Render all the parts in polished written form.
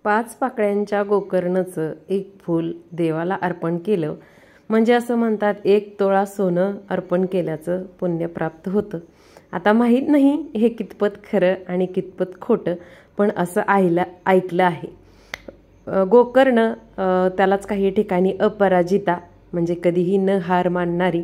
5 पाकळ्यांच्या गोकर्णाचं एक फूल देवाला अर्पण केलं म्हणजे असं म्हणतात 1 तोळा सोनं अर्पण केल्याचं पुण्य प्राप्त होतं। आता माहीत नाही हे कितपत खरं आणि कितपत खोटं, पण असं ऐकलं आहे। गोकर्ण त्यालाच काही ठिकाणी अपराजिता म्हणजे कधीही न हार मानणारी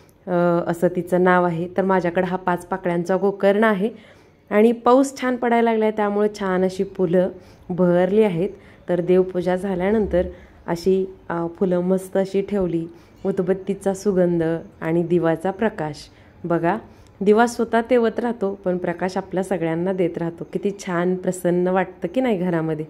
असं तिचं नाव आहे। तर माझ्याकडे हा 5 पाकळ्यांचा गोकर्ण आहे आणि पाऊस छान पडायला लागलाय त्यामुळे छान अशी फुलं बहरली आहेत। तर देवपूजा झाल्यानंतर अशी फुलं मस्त अशी ठेवली, उदबत्तीचा सुगंध आणि दिवाचा प्रकाश। बघा, दिवा स्वतः तेवत राहतो पण प्रकाश आपल्या सगळ्यांना देत राहतो। किती छान प्रसन्न वाटतं की नाही घरामध्ये।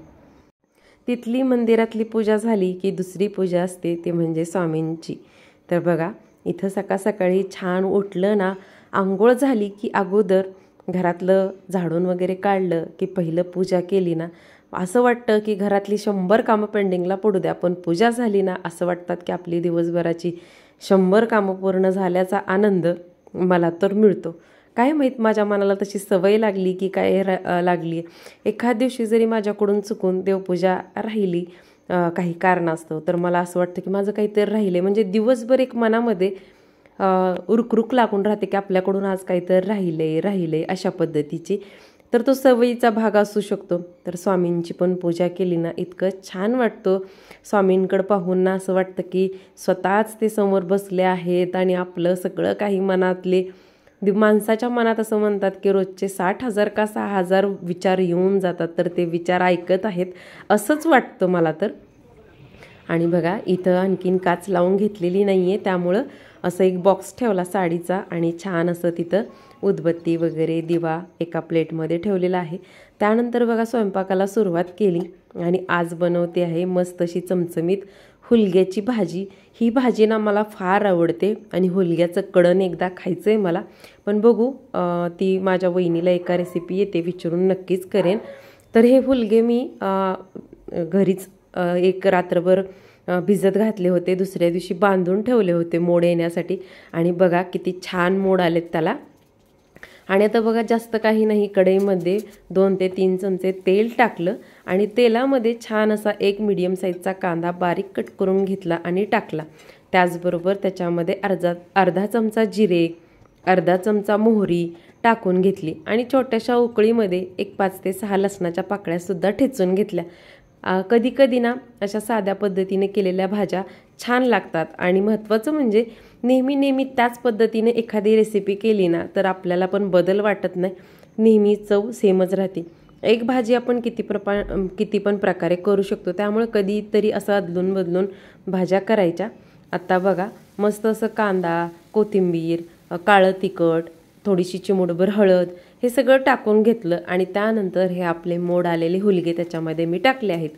तिथली मंदिरातली पूजा झाली की दुसरी पूजा असते ती म्हणजे स्वामींची। तर बघा, इथं सकाळ सकाळी छान उठलं ना, आंघोळ झाली की अगोदर घरातलं झाडून वगैरे काढलं की पहिलं पूजा केली ना, असं वाटतं की घरातली 100 कामं पेंडिंगला पडू द्या, पण पूजा झाली ना असं वाटतात की आपली दिवसभराची 100 कामं पूर्ण झाल्याचा आनंद मला तर मिळतो। काय माहीत माझ्या मनाला तशी सवय लागली की काय लागली। एखाद दिवशी जरी माझ्याकडून चुकून देवपूजा राहिली काही कारणास्तव, तर मला असं वाटतं की माझं काहीतरी राहिले, म्हणजे दिवसभर एक मनामध्ये रुकरुक लागून राहते की आपल्याकडून आज काहीतरी राहिले अशा पद्धतीची। तर तो सवयीचा भाग असू शकतो। तर स्वामींची पण पूजा केली ना इतकं छान वाटतं। स्वामींकडे पाहून ना असं वाटतं की स्वतःच ते समोर बसले आहेत आणि आपलं सगळं काही मनातले माणसाच्या मनात असं म्हणतात की रोजचे 60,000 का 6,000 विचार येऊन जातात, तर ते विचार ऐकत आहेत असंच वाटतं मला तर। आणि बघा, इथं आणखीन काच लावून घेतलेली नाहीये त्यामुळं असं एक बॉक्स ठेवला साडीचा आणि छान असं तिथं उदबत्ती वगैरे दिवा एका प्लेटमध्ये ठेवलेला आहे। त्यानंतर बघा स्वयंपाकाला सुरुवात केली आणि आज बनवते आहे मस्त अशी चमचमीत हुलग्याची भाजी। ही भाजी ना मला फार आवडते आणि हुलग्याचं कडण एकदा खायचं आहे मला, पण बघू ती माझ्या वहिनीला एका रेसिपी येते विचारून नक्कीच करेन। तर हे हुलगे मी घरीच एक रात्रभर भिजत घातले होते, दुसऱ्या दिवशी बांधून ठेवले होते मोड येण्यासाठी आणि बघा किती छान मोड आलेत त्याला। आणि आता बघा, जास्त काही नाही, कढईमध्ये 2 ते 3 चमचे तेल टाकलं आणि तेलामध्ये छान असा एक मीडियम साईजचा कांदा बारीक कट करून घेतला आणि टाकला। त्याचबरोबर त्याच्यामध्ये अर्धा चमचा जिरे, अर्धा चमचा मोहरी टाकून घेतली आणि छोट्याशा उकळीमध्ये एक 5 ते 6 लसणाच्या पाकळ्या सुद्धा ठेचून घेतल्या। कधी कधी ना अशा साध्या पद्धतीने केलेल्या भाज्या छान लागतात आणि महत्त्वाचं म्हणजे नेहमी त्याच पद्धतीने एखादी रेसिपी केली ना तर आपल्याला पण बदल वाटत नाही, नेहमी चव सेमच राहते। एक भाजी आपण किती पण प्रकारे करू शकतो, त्यामुळे कधीतरी असं अदलून बदलून भाज्या करायच्या। आता बघा, मस्त असं कांदा, कोथिंबीर, काळं तिखट, थोडीशी चिमूटभर हळद हे सगळं टाकून घेतलं आणि त्यानंतर हे आपले मोड आलेले हुलगे त्याच्यामध्ये मी टाकले आहेत।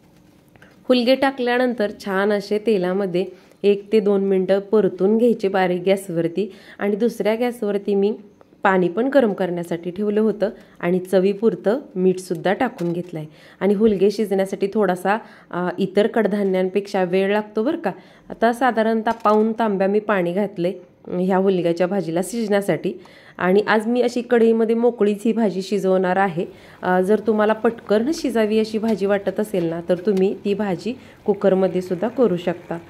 हुलगे टाकल्यानंतर छान असे तेलामध्ये 1 ते 2 मिनिटं परतून घ्यायचे बारीक गॅसवरती आणि दुसऱ्या गॅसवरती मी पाणी पण गरम करण्यासाठी ठेवलं होतं आणि चवीपुरतं मीठसुद्धा टाकून घेतलं आहे। आणि हुलगे शिजण्यासाठी थोडासा इतर कडधान्यांपेक्षा वेळ लागतो बरं का। आता साधारणतः पाऊण तांब्या मी पाणी घातले ह्या हुलग्याच्या भाजीला शिजण्यासाठी आणि आज मी अशी कढईमध्ये मोकळीच ही भाजी शिजवणार आहे। जर तुम्हाला पटकन शिजावी अशी भाजी वाटत असेल ना तर तुम्ही ती भाजी कुकरमध्ये सुद्धा करू शकता।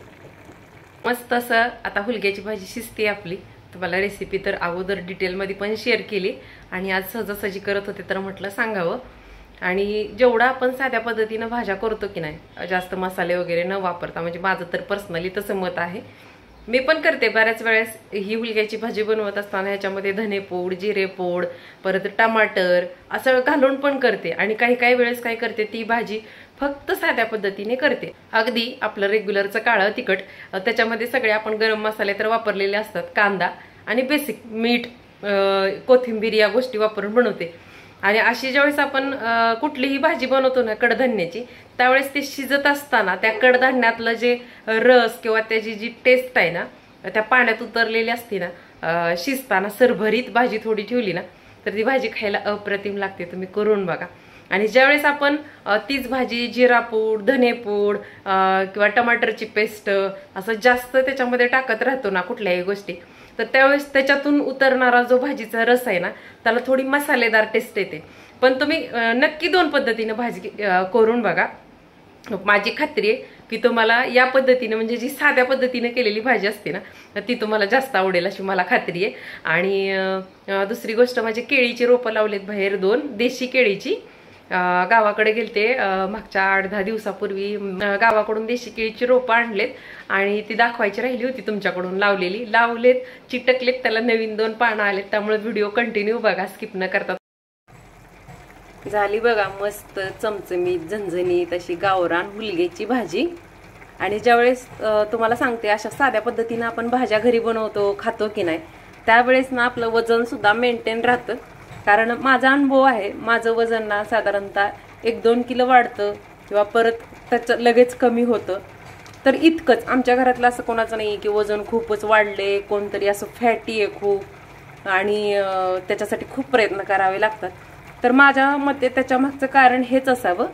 मस्त असं आता हुलग्याची भाजी शिजते आपली। तुम्हाला रेसिपी तर अगोदर डिटेलमध्ये पण शेअर केली आणि आज सहजासहजी करत होते तर म्हटलं सांगावं। आणि जेवढा आपण साध्या पद्धतीनं भाज्या करतो की नाही, जास्त मसाले वगैरे न वापरता, म्हणजे माझं तर पर्सनली तसं मत आहे, मी पण करते बऱ्याच वेळेस ही हुलग्याची भाजी बनवत असताना ह्याच्यामध्ये धनेपूड, जिरेपूड, परत टमाटर असं घालून पण करते आणि काही वेळेस काय करते, ती भाजी फक्त साध्या पद्धतीने करते। अगदी आपलं रेग्युलरचं काळं तिखट, त्याच्यामध्ये सगळे आपण गरम मसाले तर वापरलेले असतात, कांदा आणि बेसिक मीठ, कोथिंबीर या गोष्टी वापरून बनवते। आणि अशी ज्यावेळेस आपण कुठलीही भाजी बनवतो ना कडधान्याची, त्यावेळेस ते शिजत असताना त्या कडधान्यातलं जे रस किंवा त्याची जी टेस्ट आहे ना त्या पाण्यात उतरलेली असते ना, शिजताना सरभरीत भाजी थोडी ठेवली ना तर ती भाजी खायला अप्रतिम लागते। तुम्ही करून बघा। आणि ज्यावेळेस आपण तीच भाजी जिरापूड, धनेपूड किंवा टमाटरची पेस्ट असं जास्त त्याच्यामध्ये टाकत राहतो ना कुठल्याही गोष्टी, तर त्यावेळेस त्याच्यातून उतरणारा जो भाजीचा रस आहे ना त्याला थोडी मसालेदार टेस्ट येते। पण तुम्ही नक्की 2 पद्धतीने भाजी करून बघा. माझी खात्री आहे की तुम्हाला या पद्धतीने म्हणजे जी साध्या पद्धतीने केलेली भाजी असते ना तर ती तुम्हाला जास्त आवडेल अशी मला खात्री आहे. आणि दुसरी गोष्ट म्हणजे केळीची रोपं लावलेत बाहेर 2 देशी केळीची. गावाकडे गेलते मागच्या 8-10 दिवसापूर्वी. गावाकडून देशी केळीची रोपं आणलेत आणि ती दाखवायची राहिली होती तुमच्याकडून लावलेत चिटकलेत, त्याला नवीन 2 पानं आलेत. त्यामुळे व्हिडिओ कंटिन्यू बघा, स्किप न करता. झाली बघा मस्त चमचमीत झणझणीत अशी गावरान हुलग्याची भाजी. आणि ज्यावेळेस तुम्हाला सांगते अशा साध्या पद्धतीने आपण भाज्या घरी बनवतो खातो की नाही त्यावेळेस ना आपलं वजन सुद्धा मेंटेन राहतं. कारण माझा अनुभव आहे, माझं वजन ना साधारणतः 1-2 किलो वाढतं किंवा परत त्याचं लगेच कमी होतं. तर इतकंच. आमच्या घरातलं असं कोणाचं नाही की वजन खूपच वाढले, कोणतरी असं फॅटी आहे खूप आणि त्याच्यासाठी खूप प्रयत्न करावे लागतात. तर माझ्या मते त्याच्या मागचं कारण हेच असावं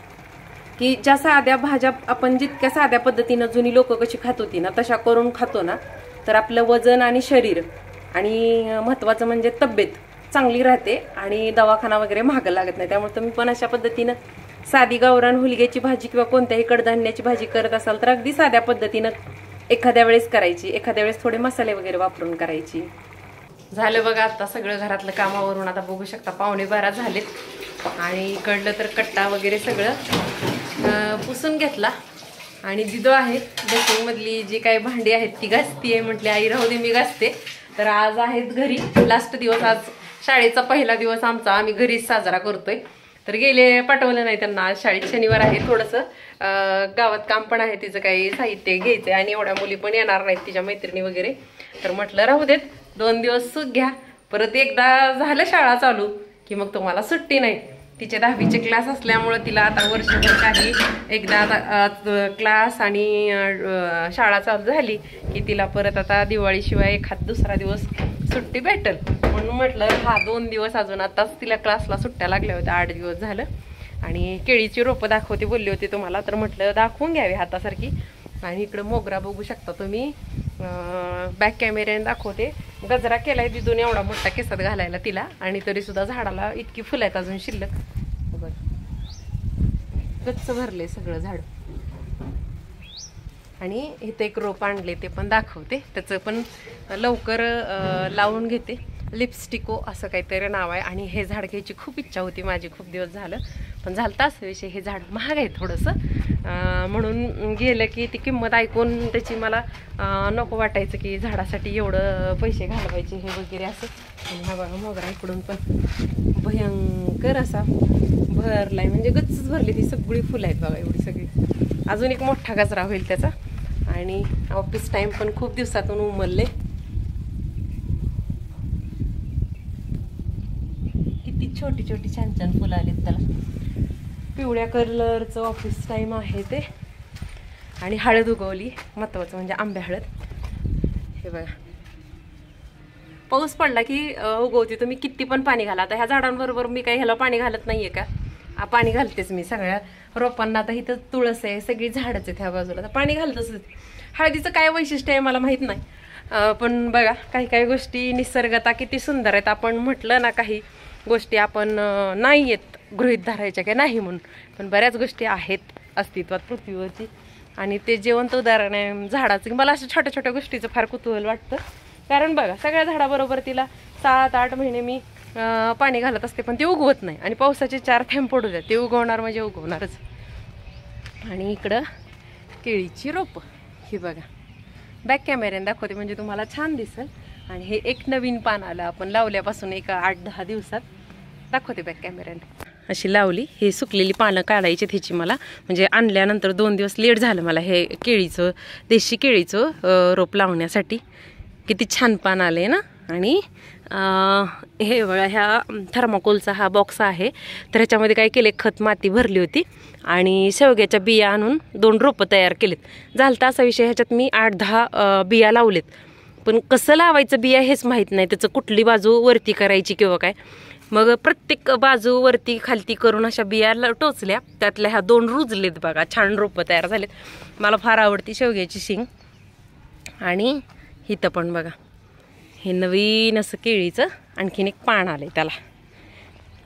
की ज्या साध्या भाज्या आपण जितक्या साध्या पद्धतीनं जुनी लोक कशी खात होती ना तशा करून खातो ना तर आपलं वजन आणि शरीर आणि महत्त्वाचं म्हणजे तब्येत चांगली राहते आणि दवाखाना वगैरे महाग लागत नाही. त्यामुळे तुम्ही पण अशा पद्धतीनं साधी गावरान हुलग्याची भाजी किंवा कोणत्याही कडधान्याची भाजी करत असाल तर अगदी साध्या पद्धतीनं एखाद्या वेळेस करायची, एखाद्या वेळेस थोडे मसाले वगैरे वापरून करायची. झालं बघा आता सगळं घरातलं कामावरून. आता बघू शकता 11:15 झालेत आणि इकडलं तर कट्टा वगैरे सगळं पुसून घेतला. आणि दिदो आहे बेसिंग मधली जी काही भांडी आहेत ती घासतीये. म्हटली आई राहू दे मी घासते. तर आज आहेत घरी, लास्ट दिवस. आज शाळेचा पहिला दिवस आमचा, आम्ही घरीच साजरा करतोय. तर गेले पाठवलं नाही त्यांना, आज शाळेत शनिवार आहे. थोडंसं गावात काम पण आहे, तिचं काही साहित्य घ्यायचंय आणि एवढ्या मुली पण येणार नाहीत तिच्या मैत्रिणी वगैरे. तर म्हटलं राहू देत 2 दिवस सुख घ्या, परत एकदा झालं शाळा चालू की मग तुम्हाला सुट्टी नाही. तिचे 10वीचे क्लास असल्यामुळे तिला आता वर्षभर काही एकदा आता क्लास आणि शाळा चालू झाली की तिला परत आता दिवाळीशिवाय एखाद दुसरा दिवस सुट्टी भेटेल. म्हणून म्हटलं 2 दिवस अजून, आताच तिला क्लासला सुट्ट्या लागल्या होत्या 8 दिवस झालं. आणि केळीची रोपं दाखवते बोलली होती तुम्हाला, तर म्हटलं दाखवून घ्यावी हातासारखी. आणि इकडं मोगरा बघू शकता तुम्ही, बॅक कॅमेऱ्याने दाखवते. गजरा केलाय दिदून एवढा मोठा केसात घालायला तिला, आणि तरी सुद्धा झाडाला इतकी फुलं आहेत अजून शिल्लक. गच्च भरले सगळं झाड. आणि इथे एक रोप आणले ते पण दाखवते, त्याचं पण लवकर लावून घेते. लिपस्टिको असं काहीतरी नाव आहे. आणि हे झाड घ्यायची खूप इच्छा होती माझी, खूप दिवस झालं, पण झालं असं विषय हे झाड महाग आहे थोडंसं. म्हणून गेलं की ती किंमत ऐकून त्याची मला नको वाटायचं की झाडासाठी एवढं पैसे घालवायचे हे वगैरे असं. आणि हा बघा मोगरा इकडून पण भयंकर असा भरलाय, म्हणजे गच्चच भरली ती सगळी फुलं आहेत बघा एवढी सगळी. अजून एक मोठा गजरा होईल त्याचा. आणि ऑफिस टाइम पण खूप दिवसातून उमलले. किती छोटी छोटी छान छान फुलं आलीत त्याला. पिवळ्या कलरचं ऑफिस टाइम आहे ते. आणि हळद उगवली, महत्वाचं म्हणजे आंबे हळद. हे बघा पाऊस पडला की उगवते. तुम्ही किती पण पाणी घाला. आता ह्या झाडांबरोबर मी काही ह्याला पाणी घालत नाहीये का, पाणी घालतेच मी सगळ्या रोपांना. आता इथं तुळस आहे, सगळी झाडच आहेत ह्या बाजूला, तर पाणी घालतच. हळदीचं काय वैशिष्ट्य आहे मला माहित नाही, पण बघा काही काही गोष्टी निसर्गता किती सुंदर आहेत. आपण म्हटलं ना काही गोष्टी आपण नाही येत गृहीत धरायच्या काय नाही म्हणून, पण बऱ्याच गोष्टी आहेत अस्तित्वात पृथ्वीवरची. आणि ते जिवंत उदाहरण आहे झाडाचं. मला अशा छोट्या छोट्या गोष्टीचं फार कुतूहल वाटतं. कारण बघा सगळ्या झाडाबरोबर तिला 7-8 महिने मी पाणी घालत असते, पण ते उगवत नाही. आणि पावसाचे 4 थेंब पडू द्या, ते उगवणार म्हणजे उगवणारच. आणि इकडं केळीची रोपं ही बघा, बॅक कॅमेऱ्याने दाखवते म्हणजे तुम्हाला छान दिसेल. आणि हे एक नवीन पान आलं आपण लावल्यापासून एक 8-10 दिवसात, दाखवते बॅक कॅमेऱ्याने. अशी लावली. हे सुकलेली पानं काढायची त्याची मला, म्हणजे आणल्यानंतर 2 दिवस लेट झालं मला हे केळीचं, देशी केळीचं रोप लावण्यासाठी. किती छान पान आले ना. आणि हे बघा ह्या थर्माकोलचा हा बॉक्स आहे, तर ह्याच्यामध्ये काय केले, खत माती भरली होती आणि शेवग्याच्या बिया आणून 2 रोपं तयार केलेत. झालता असा विषय, ह्याच्यात मी 8-10 बिया लावलेत, पण कसं लावायचं बिया हेच माहीत नाही, त्याचं कुठली बाजू वरती करायची किंवा काय. मग प्रत्येक बाजू वरती खालती करून अशा बिया टोचल्या, त्यातल्या ह्या 2 रुजलेत बघा, छान रोपं तयार झालेत. मला फार आवडती शेवग्याची शेंग. आणि इथं पण बघा हे नवीन असं केळीचं आणखीन एक पान आलंय त्याला,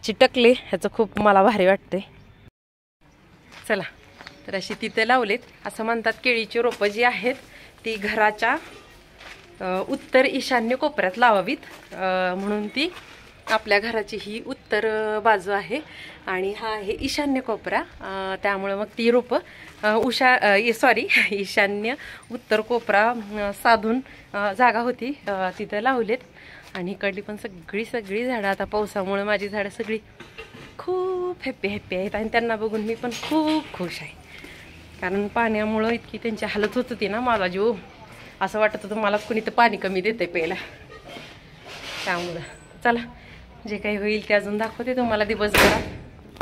चिटकले, ह्याचं खूप मला भारी वाटते. चला, तर अशी तिथे लावलेत. असं म्हणतात केळीची रोपं जी आहेत ती घराच्या उत्तर ईशान्य कोपऱ्यात लावावीत, म्हणून ती आपल्या घराची ही उत्तर बाजू आहे आणि हा आहे ईशान्य कोपरा. त्यामुळे मग ती रोपं ईशान्य उत्तर कोपरा साधून जागा होती तिथं लावलेत. आणि इकडली पण सगळी झाडं, आता पावसामुळे माझी झाडं सगळी खूप हॅप्पी आहेत आणि त्यांना बघून मी पण खूप खुश आहे. कारण पाण्यामुळं इतकी त्यांची हालत होत होती ना, माझा जीव असं वाटत होतं मला कुणी तर पाणी कमी देते प्यायला. त्यामुळं चला, जे काही होईल ते अजून दाखवते तुम्हाला दिवसभरात.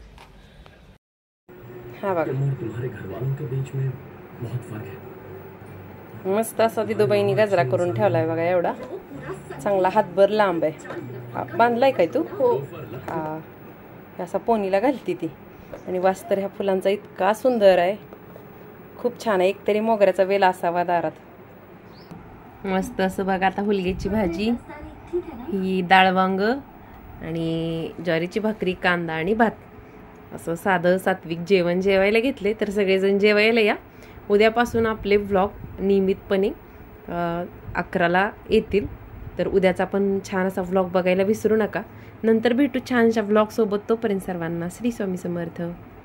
हा बघा, मस्त असा दिदूबाईंनी गजरा करून ठेवलाय बघा. एवढा चांगला हातभर लांब आहे. बांधलाय काय तू? हो. हा, असा पोनीला घालती ती. आणि वास तर ह्या फुलांचा इतका सुंदर आहे, खूप छान आहे. एकतरी मोगऱ्याचा वेल असावा दारात. मस्त असं बघा. आता हुलग्याची भाजी, ही डाळ वांग आणि ज्वारीची भाकरी, कांदा आणि भात, असं साधं सात्विक जेवण जेवायला घेतले. तर सगळेजण जेवायला या. उद्यापासून आपले व्लॉग नियमितपणे 11ला येतील. तर उद्याचा पण छान असा व्लॉग बघायला विसरू नका. नंतर भेटू छानशा व्लॉग सोबत. तोपर्यंत सर्वांना श्री स्वामी समर्थ.